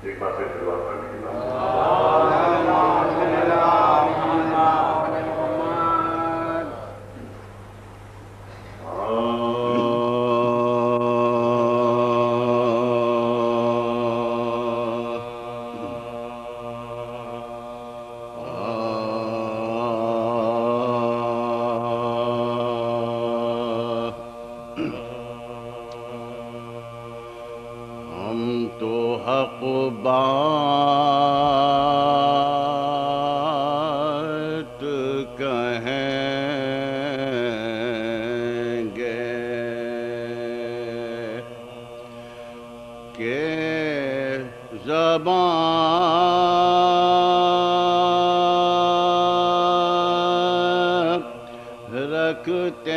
ایک بار پھر دعا کرنے کے بعد بات کہیں گے کہ زبان رکھتے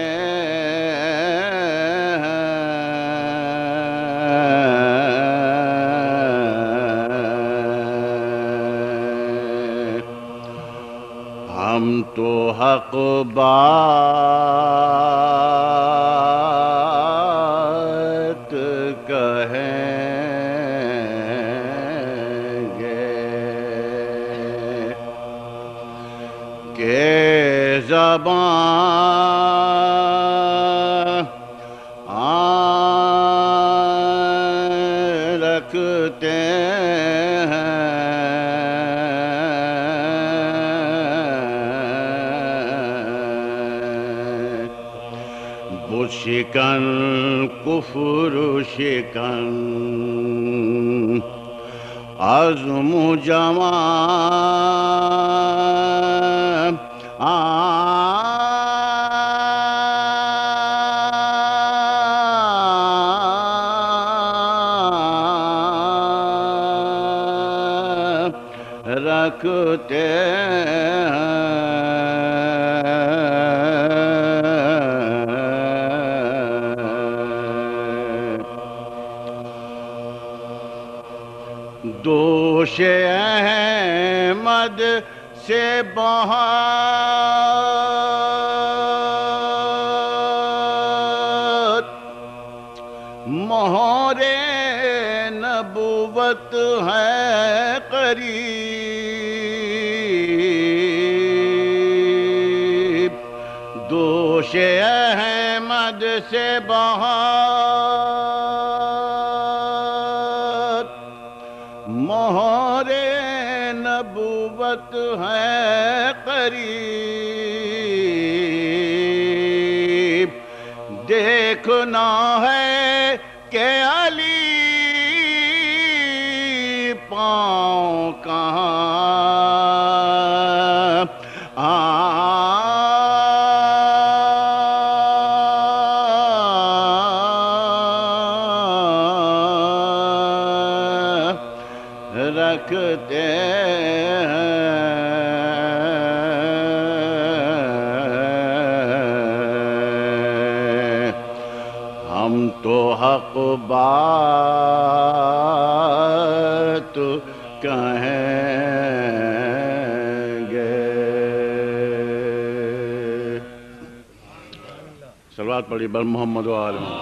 ہم تو حق بات کہیں گے کہ زبان رکھتے شکن کفر شکن عزم جمع رکھتے دوش احمد سے بہت مہر نبوت ہے قریب دوش احمد سے بہت مہر نبوت ہے قریب دیکھنا ہے کہ علی پاؤں کہاں رکھتے ہم تو حق بات کہیں گے صلوات پڑھی بر محمد و آل محمد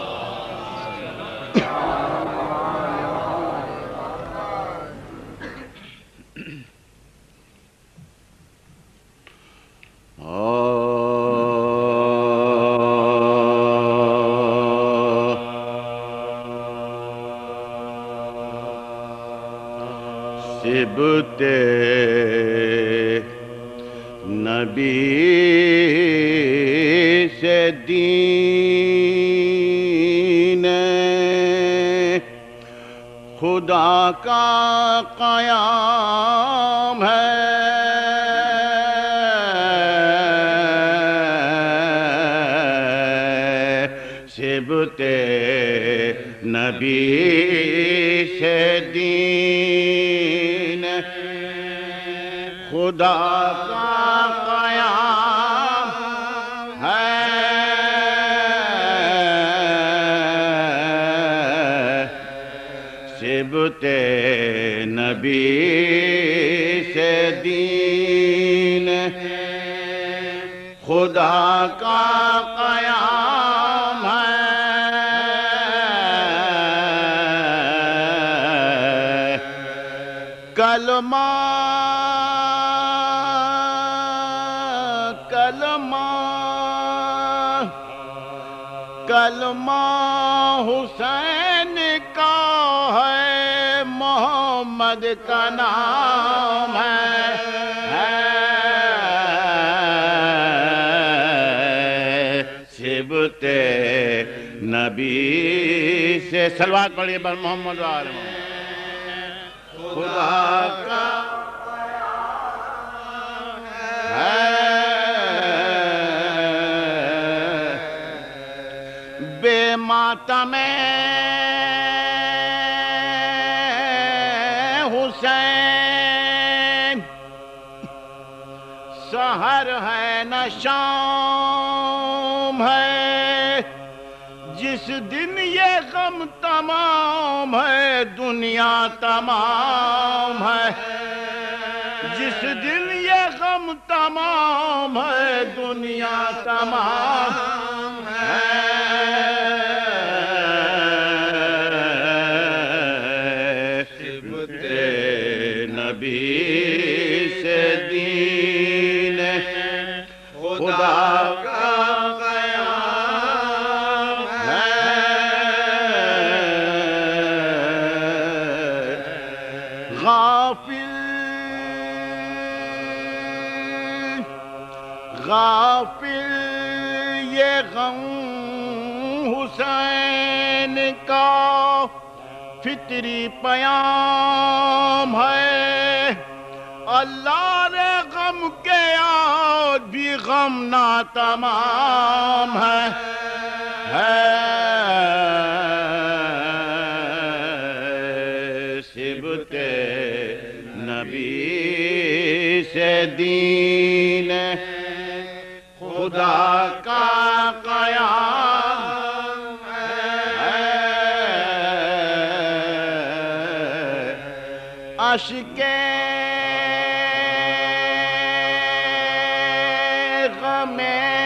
صبت نبی سے دین خدا کا قیام ہے صبت نبی سے دین خدا کا قیام ہے صبت نبی سے دین خدا کا قیام ہے کلمہ کلمہ کلمہ حسین کا ہے محمد کا نام ہے صبت نبی سے سلوات پڑھیے بر محمد وآلہ خدا کا ہے بے ماتم حسین سحر ہے نہ شام ہے جس دن یہ غم تمام ہے دنیا تمام ہے جس دن یہ غم تمام ہے دنیا تمام ہے صبت نبی سے دین خدا کا غافل یہ غم حسین کا فطری پیام ہے اللہ رے غم کے آج بھی غم نہ تمام ہے صبت نبی سے دین خدا کا قیام ہے عشق غم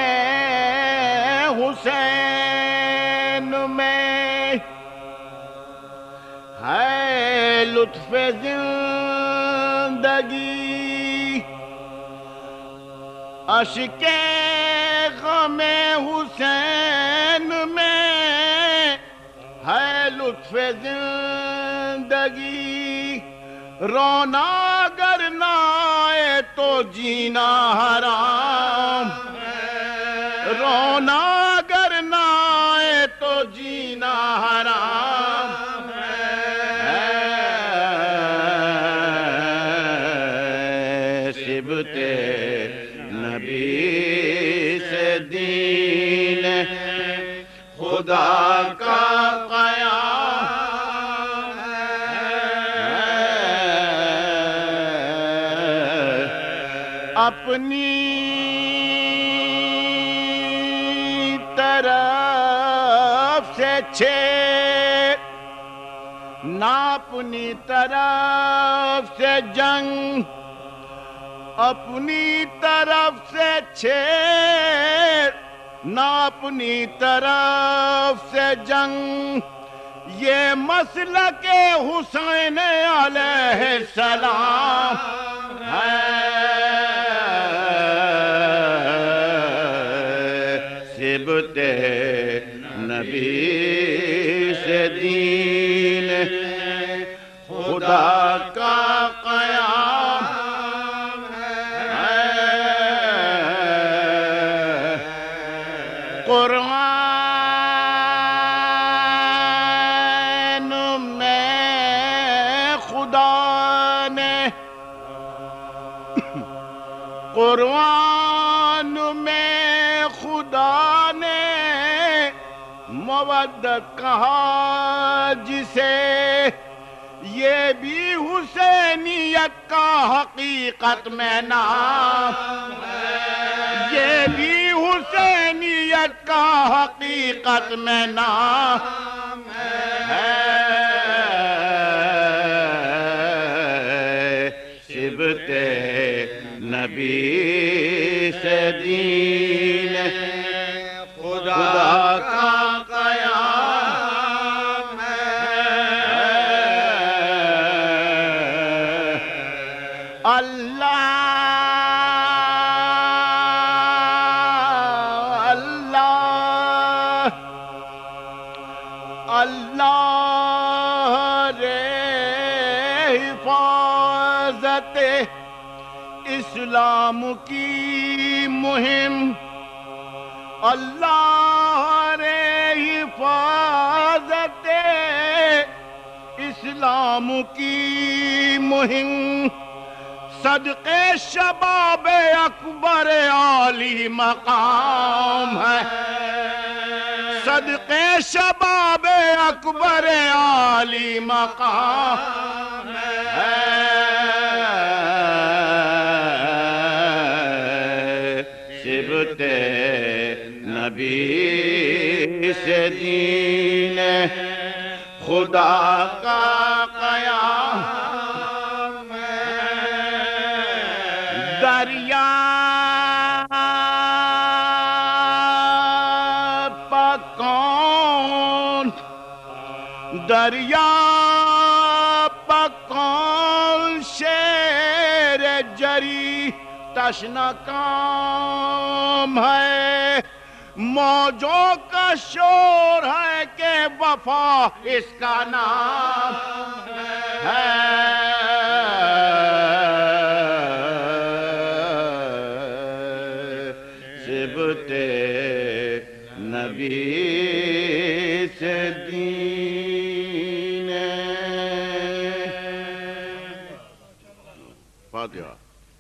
حسین میں ہے لطف زندگی عشق غم حسین میں ہے لطف زندگی رونا اگر نہ آئے تو جینا حرام رونا اگر نہ آئے تو جینا حرام صبت نبی سے دین خدا کا قیام ہے اپنی طرف سے چھیڑ نہ اپنی طرف سے جنگ اپنی طرف سے چھیڑ نہ اپنی طرف سے جنگ یہ مسلک حسین علیہ السلام ہے صبت نبی سے دین خدا کا قیام قرآن میں خدا نے قرآن میں خدا نے مودت کہا جسے یہ بھی حسینیت کا حقیقت میں نام یہ بھی حسینیت کا حقیقت میں نام ہے صبت نبی سے دین خدا کا قیام ہے حفاظت اسلام کی مہم اللہ رے حفاظت اسلام کی مہم صدقے شباب اکبر عالی مقام ہے صدقے شباب اکبر عالی مقام ہے صبت نبی سے دین خدا کا قیام دریا پکون شیر جری تشنا کام ہے موجوں کا شور ہے کہ وفا اس کا نام ہے صبت نبی سے دین فاتحہ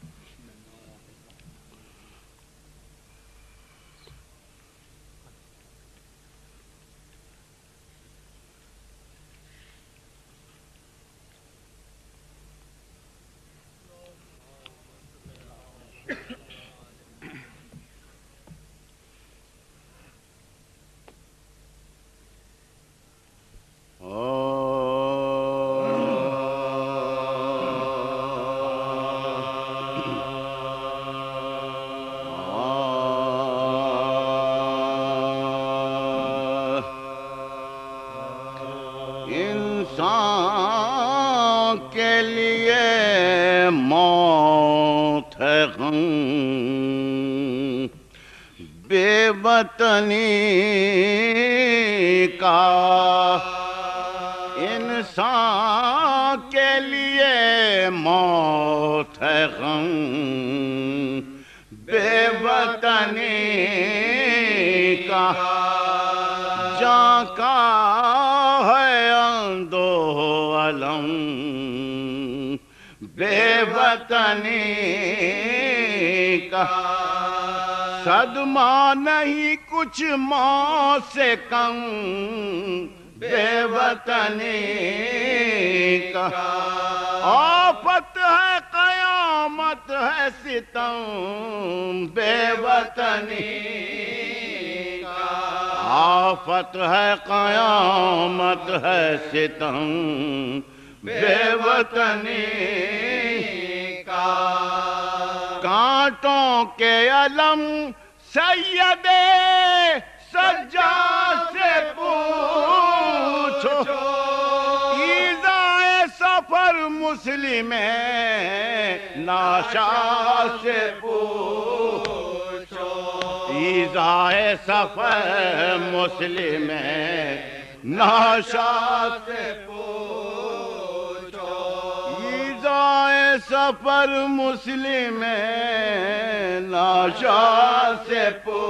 انسان کے لیے موت ہے غم بے وطنی کا انسان کے لیے موت ہے غم بے وطنی کا جان کا بے وطنی کا صدمہ نہیں کچھ موت سے کم بے وطنی کا آفت ہے قیامت ہے ستم بے وطنی کا آفت ہے قیامت ہے ستم بے وطنی کا کانٹوں کے علم سید سجاد سے پوچھو ایذائے سفر مسلم ناشاد سے پوچھو ایذائے سفر مسلم ناشاد سے سفر مسلم ناشاد سے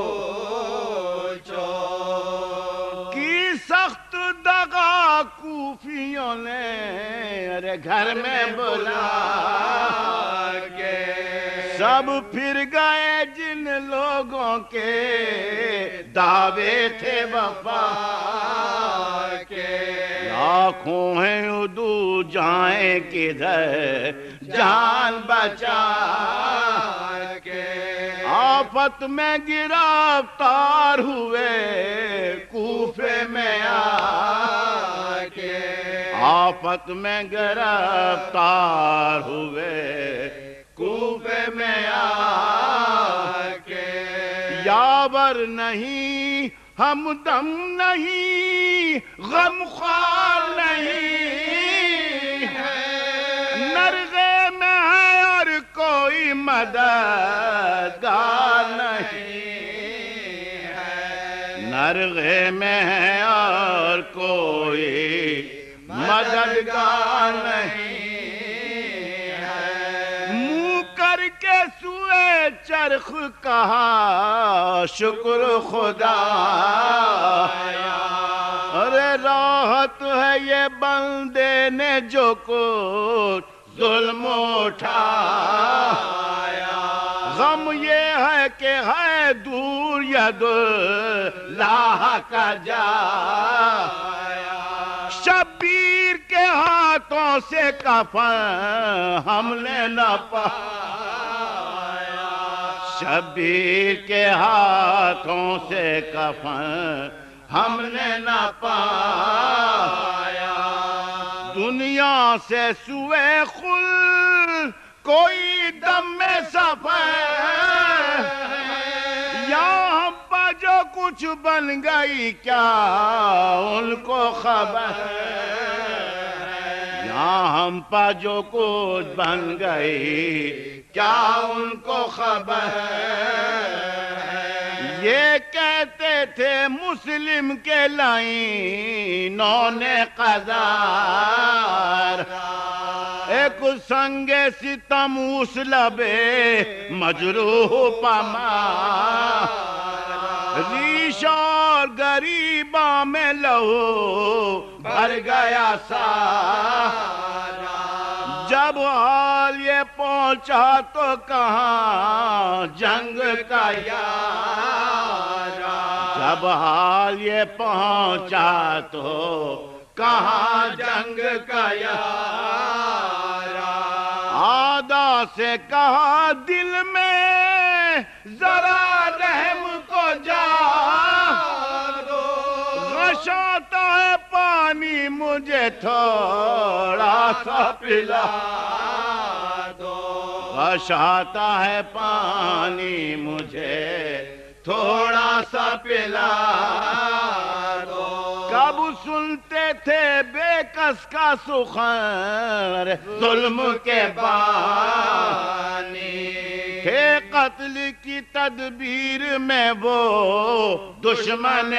پوچھو کی سخت دغا کوفیوں نے ارے گھر میں بلا کے سب پھر گئے جن لوگوں کے دعوے تھے وفا کے لاکھوں ہیں ادو جائیں کدھر جان بچا کے آفت میں گرفتار ہوئے کوفے میں آ کے آفت میں گرفتار ہوئے کوفے میں آ کے یاور نہیں ہمدم نہیں غمخوار نہیں ہے نرغے میں ہے اور کوئی مددگار نہیں ہے نرغے میں ہے اور کوئی مددگار نہیں چرخ کہا شکر خدا، ارے راحت ہے یہ بندے نے جو کچھ ظلم اٹھایا، غم یہ ہے کہ ہے دور ید اللہ کا جایا، شبیر کے ہاتھوں سے کفن ہم نے نہ پایا، شبیر کے ہاتھوں سے کفن ہم نے نہ پایا، دنیا سے سوئے خل کوئی دم میں سفر، یہاں پہ جو کچھ بن گئی کیا ان کو خبر، یہاں ہم پہ جو کچھ بن گئی کیا ان کو خبر، یہ کہتے تھے مسلم کے لائنوں نے قذار، ایک سنگ ستم اس لبے مجروح پمار، ریش اور غریباں میں لہو بھر گیا سارا، جب حال یہ پہنچا تو کہاں جنگ کا یارا، جب حال یہ پہنچا تو کہاں جنگ کا یارا، آدھا سے کہا دل میں ذرا رحم کو جا دو، غشاتا ہے پانی مجھے تھوڑا سا پلا دو، غشاتا ہے پانی مجھے تھوڑا سا پلا دو، کب سنتے تھے بے کس کا سخن ظلم کے بانی، تھے قتل کی تدبیر میں وہ دشمن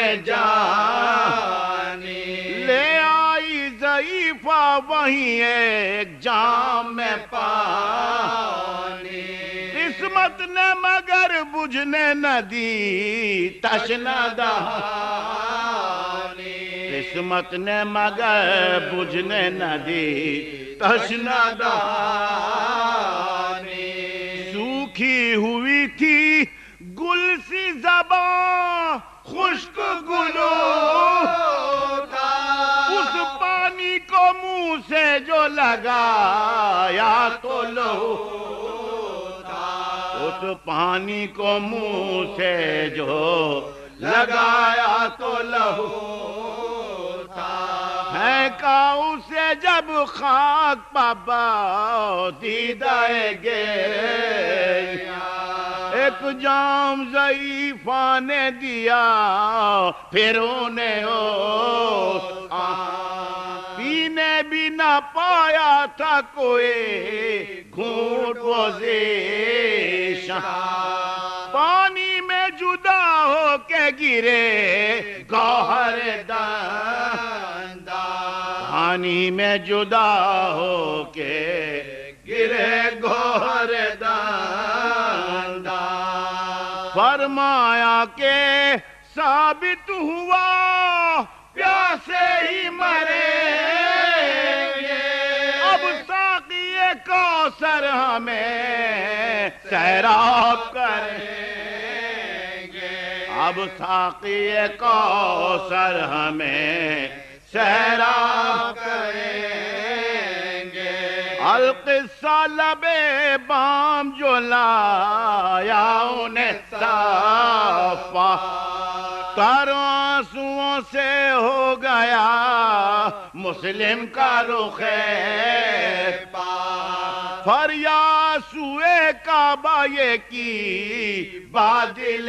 جانی، لے آئی ضعیفہ وہیں ایک جام میں پانی، قسمت نے مگر بجھنے نہ دی تشنہ دہانی، قسمت نے مگر بجھنے نہ دی تشنہ دہانی، سوکھی ہوئی تھی گل سی زباں خشک گلو تھا، اس پانی کو منہ سے جو لگایا تو لہو تھا، اس پانی کو منہ سے جو لگایا تو لہو تھا، پھینکا اسے جب خاک پا دیدائے گیا، ایک جام ضعیفہ نے دیا پھر انہیں پینے بھی نہ پایا تھا کوئی گھونٹ وہ ذیشان، پانی میں جدا ہو کے گرے گوہر دندہ، پانی میں جدا ہو کے گرے گوہر دندہ، فرمایا کہ ثابت ہوا پیاسے ہی مریں گے، اب ساقی کوثر ہمیں سیراب کریں گے، اب ساقی کوثر ہمیں سیراب کریں گے، القصہ لبے بام جو لایا انہیں صافا، تر آنسوؤں سے ہو گیا مسلم کا رخ پاک، فریاد سوئے کعبہ یہ کی بادل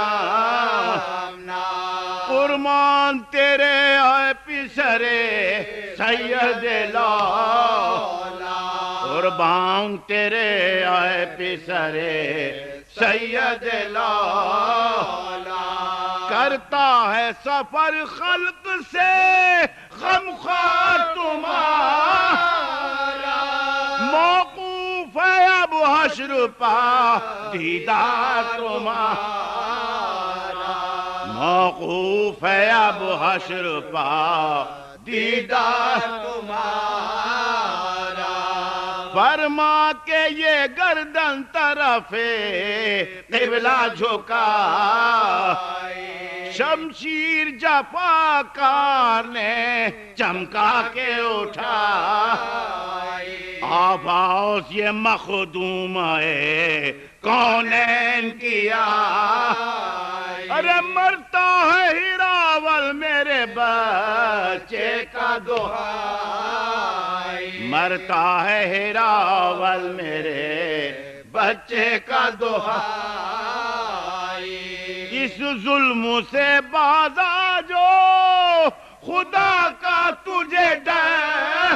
غمناک، قربان تیرے اے پسرے سید لالا، قربان تیرے اے پسرے سید لالا، کرتا ہے سفر خلق سے غمخوار تمہارا، موقوف ہے اب حشر پا دیدار تمہارا، موقوف ہے اب حشر پا دیدار تمہارا، فرما کے یہ گردن طرف قبلہ جھکا، شمشیر جفاکار نے چمکا کے اٹھا، آواز یہ مخدوم ہے کونین کیا، ارے مرتا ہے ہیراول میرے بچے کا دہائی، مرتا ہے ہیراول میرے بچے کا دہائی، اس ظلم سے باز آ جو خدا کا تجھے ڈر،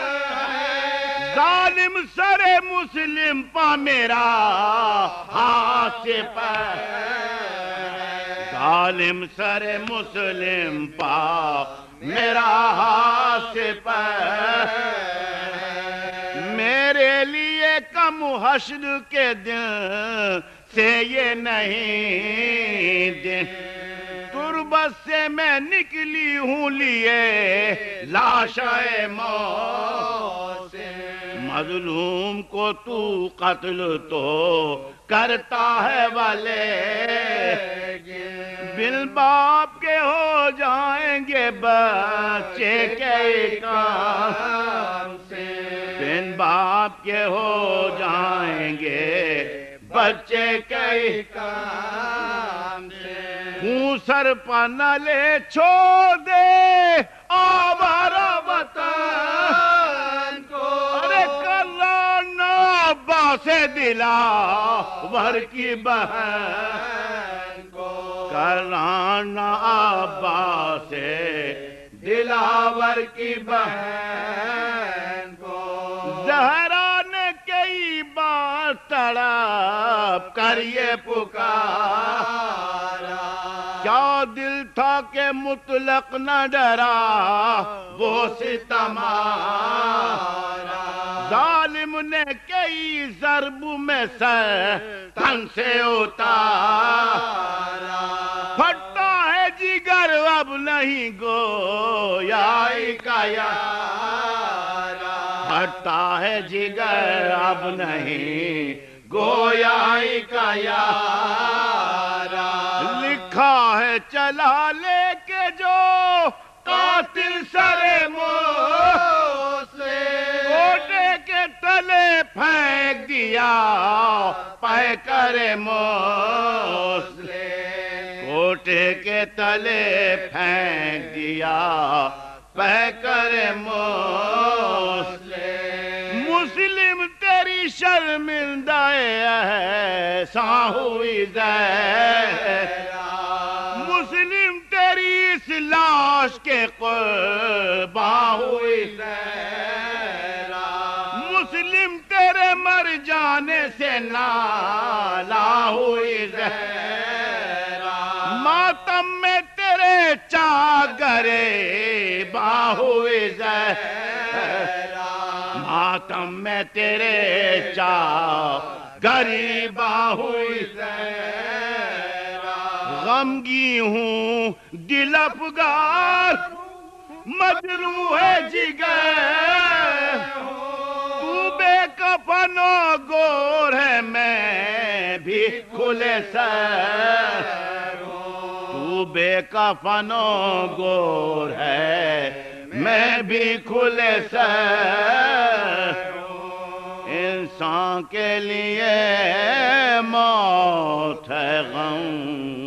ظالم سر مسلم پا میرا ہاتھ سے پیر، ظالم سر مسلم پا میرا ہاتھ سے پیر، میرے لیے کم حشر کے دن سے یہ نہیں دن، تربت سے میں نکلی ہوں لیے لاشائے موت سے، مظلوم کو تو قتل تو کرتا ہے والے، بن باپ کے ہو جائیں گے بچے کے کام سے، بن باپ کے ہو جائیں گے بچے کے کام سے، خون سر پر نہ لے چھوڑ دے آوارہ وطن کو، ارے کرانا عباس دلاور کی بہن کو، کرانا عباس دلاور کی بہن کو، زہرا نے کئی بار تڑپ کر یہ پکارا، کیا دل تھا کہ مطلق نہ ڈرا وہ ستم آرا، ظالم نے کئی ضرب میں سر تن سے اتارا، پھٹا ہے جگر اب نہیں گویائی کا یارا، پھٹا ہے جگر اب نہیں گویائی کا یارا، لکھا ہے چلا لے کے جو قاتل سر موسلے، کوٹے کے تلے پھینک دیا پہ کر موسلے، کوٹے کے تلے پھینک دیا پہ کر موسلے، مسلم تیری شرمندہ ایسا ہوئی زہرا، مسلم تیری اس لاش کے قربان ہوئی زہرا، مسلم تیرے مر جانے سے نالا ہوئی زہرا، ماتم میں تیرے چاگرے باں ہوئی زہرا، ماتم میں تیرے چاگریباں ہوئی زہرا، غمگی ہوں دل افگار مجروح جگر، تو بے کفن و گور ہے میں بھی کھلے سر ہوں، تو بے کفن و گور ہے میں بھی کھلے سر ہوں، انسان کے لیے موت ہے غم